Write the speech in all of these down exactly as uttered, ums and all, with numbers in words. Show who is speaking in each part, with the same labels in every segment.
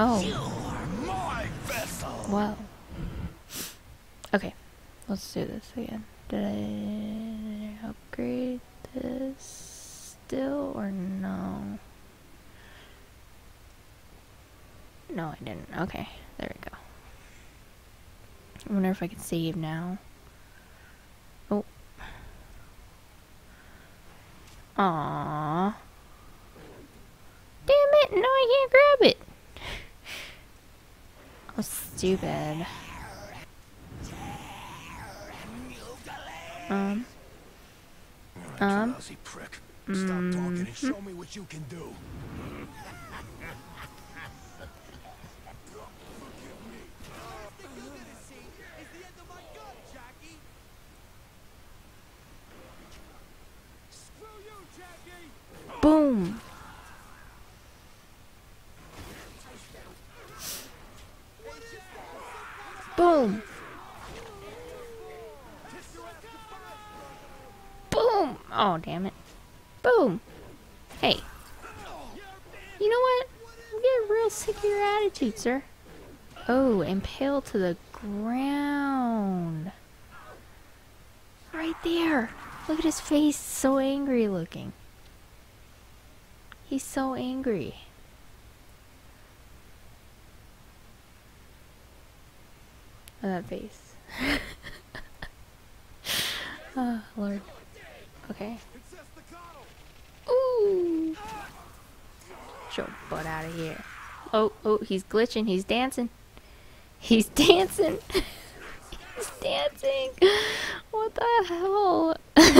Speaker 1: Oh.
Speaker 2: You are my vessel.
Speaker 1: Wow. Okay. Let's do this again. Did I upgrade this still or no? No, I didn't. Okay. There we go. I wonder if I can save now. Oh. Aww. Damn it! No, I can't grab it! Oh, stupid. Um. Um.
Speaker 2: Lousy prick.
Speaker 1: Mm.
Speaker 2: Stop talking and show me what you can do.
Speaker 1: Boom! Boom! Boom! Oh, damn it. Boom! Hey. You know what? I'm getting real sick of your attitude, sir. Oh, impale to the ground. Right there. Look at his face. So angry looking. He's so angry. Oh, that face. Oh, Lord. Okay. Ooh. Get your butt out of here. Oh, oh, he's glitching. He's dancing. He's dancing. He's dancing. What the hell?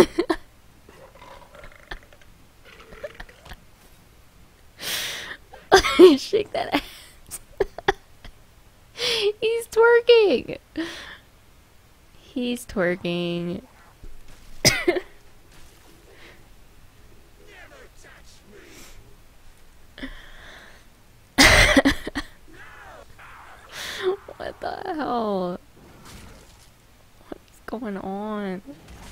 Speaker 1: Shake that ass. He's twerking. He's twerking. What the hell? What's going on?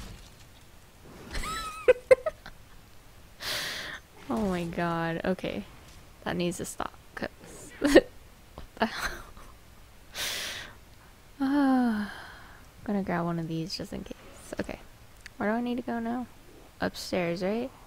Speaker 1: Oh my god. Okay. That needs to stop. Cause what the hell? Ah, I'm gonna grab one of these just in case. Okay. Where do I need to go now? Upstairs, right?